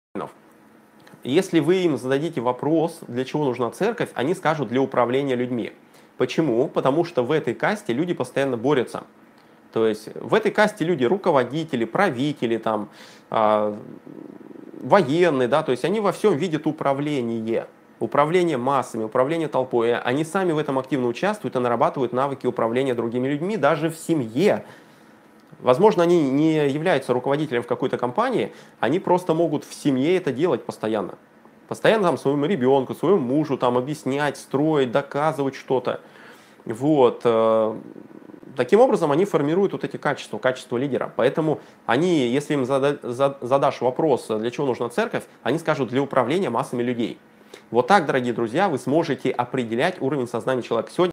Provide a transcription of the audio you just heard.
Если вы им зададите вопрос, для чего нужна церковь, они скажут для управления людьми. Почему? Потому что в этой касте люди постоянно борются. То есть в этой касте люди руководители, правители, там, а, военные, да, то есть они во всем видят управление. Управление массами, управление толпой. Они сами в этом активно участвуют и нарабатывают навыки управления другими людьми даже в семье. Возможно, они не являются руководителем в какой-то компании, они просто могут в семье это делать постоянно. Постоянно там своему ребенку, своему мужу там объяснять, строить, доказывать что-то. Вот. Таким образом, они формируют вот эти качества, качество лидера. Поэтому они, если им задашь вопрос, для чего нужна церковь, они скажут для управления массами людей. Вот так, дорогие друзья, вы сможете определять уровень сознания человека. Сегодня